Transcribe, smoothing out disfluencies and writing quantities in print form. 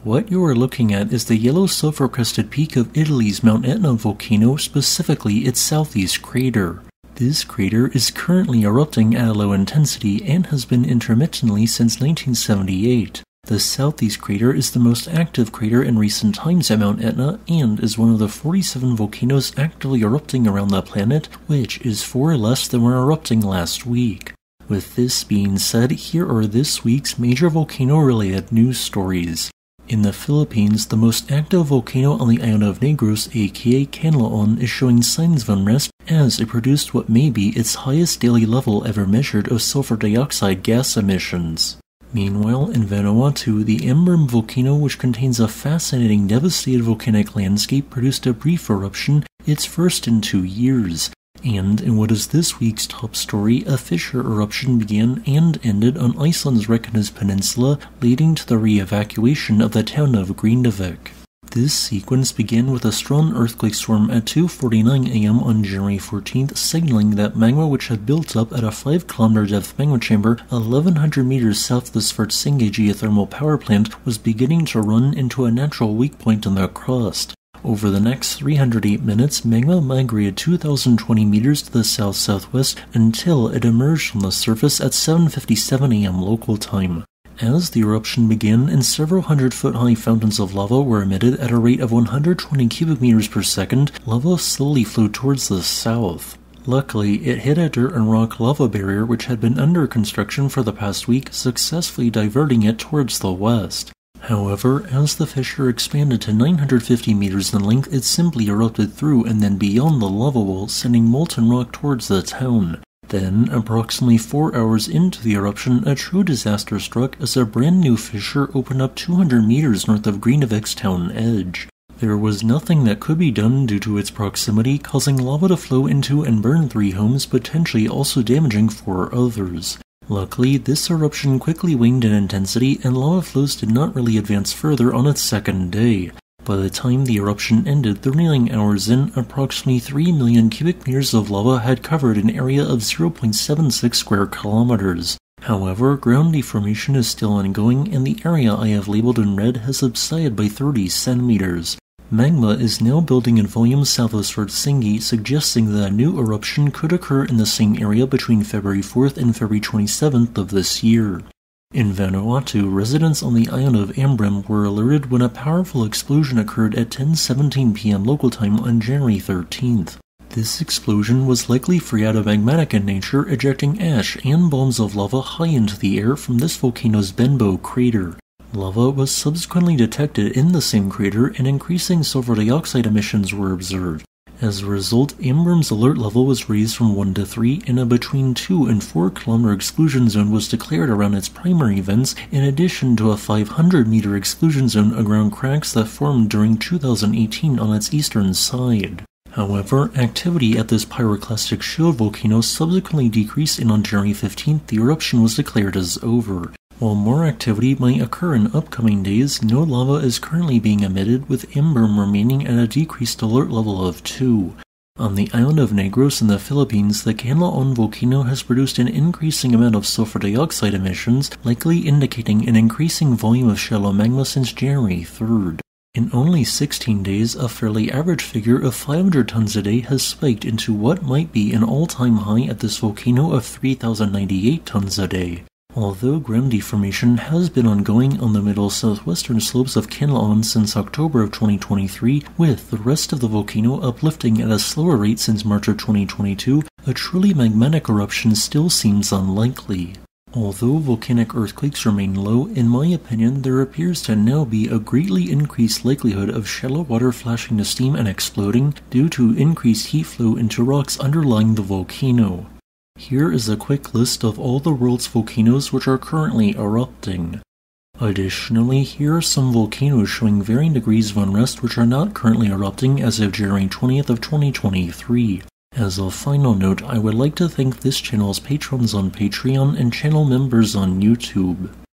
What you are looking at is the yellow sulfur-crested peak of Italy's Mount Etna volcano, specifically its southeast crater. This crater is currently erupting at a low intensity and has been intermittently since 1978. The southeast crater is the most active crater in recent times at Mount Etna and is one of the 47 volcanoes actively erupting around the planet, which is 4 less than were erupting last week. With this being said, here are this week's major volcano-related news stories. In the Philippines, the most active volcano on the island of Negros, aka Kanlaon, is showing signs of unrest as it produced what may be its highest daily level ever measured of sulfur dioxide gas emissions. Meanwhile, in Vanuatu, the Ambrym Volcano, which contains a fascinating devastated volcanic landscape, produced a brief eruption, its first in 2 years. And in what is this week's top story, a fissure eruption began and ended on Iceland's Reykjanes Peninsula, leading to the re-evacuation of the town of Grindavik. This sequence began with a strong earthquake storm at 2:49 a.m. on January 14th, signaling that magma which had built up at a 5-kilometer depth magma chamber 1,100 meters south of the Svartsengi geothermal power plant was beginning to run into a natural weak point in the crust. Over the next 308 minutes, magma migrated 2,020 meters to the south-southwest until it emerged on the surface at 7:57 a.m. local time. As the eruption began, and several hundred-foot-high fountains of lava were emitted at a rate of 120 cubic meters per second, lava slowly flowed towards the south. Luckily, it hit a dirt and rock lava barrier which had been under construction for the past week, successfully diverting it towards the west. However, as the fissure expanded to 950 meters in length, it simply erupted through and then beyond the lava wall, sending molten rock towards the town. Then, approximately 4 hours into the eruption, a true disaster struck as a brand new fissure opened up 200 meters north of Grindavik's town edge. There was nothing that could be done due to its proximity, causing lava to flow into and burn 3 homes, potentially also damaging 4 others. Luckily, this eruption quickly waned in intensity and lava flows did not really advance further on its second day. By the time the eruption ended 39 hours in, approximately 3 million cubic meters of lava had covered an area of 0.76 square kilometers. However, ground deformation is still ongoing and the area I have labeled in red has subsided by 30 centimeters. Magma is now building in volume south of Svartsengi, suggesting that a new eruption could occur in the same area between February 4th and February 27th of this year. In Vanuatu, residents on the island of Ambrym were alerted when a powerful explosion occurred at 10:17 p.m. local time on January 13th. This explosion was likely phreatomagmatic in nature, ejecting ash and bombs of lava high into the air from this volcano's Benbow crater. Lava was subsequently detected in the same crater and increasing sulfur dioxide emissions were observed. As a result, Ambrym's alert level was raised from 1 to 3 and a between 2 and 4 kilometer exclusion zone was declared around its primary vents, in addition to a 500 meter exclusion zone around cracks that formed during 2018 on its eastern side. However, activity at this pyroclastic shield volcano subsequently decreased and on January 15th the eruption was declared as over. While more activity might occur in upcoming days, no lava is currently being emitted, with Ambrym remaining at a decreased alert level of 2. On the island of Negros in the Philippines, the Kanlaon Volcano has produced an increasing amount of sulfur dioxide emissions, likely indicating an increasing volume of shallow magma since January 3rd. In only 16 days, a fairly average figure of 500 tons a day has spiked into what might be an all-time high at this volcano of 3,098 tons a day. Although ground deformation has been ongoing on the middle southwestern slopes of Kanlaon since October of 2023, with the rest of the volcano uplifting at a slower rate since March of 2022, a truly magmatic eruption still seems unlikely. Although volcanic earthquakes remain low, in my opinion there appears to now be a greatly increased likelihood of shallow water flashing to steam and exploding due to increased heat flow into rocks underlying the volcano. Here is a quick list of all the world's volcanoes which are currently erupting. Additionally, here are some volcanoes showing varying degrees of unrest which are not currently erupting as of January 20th of 2023. As a final note, I would like to thank this channel's patrons on Patreon and channel members on YouTube.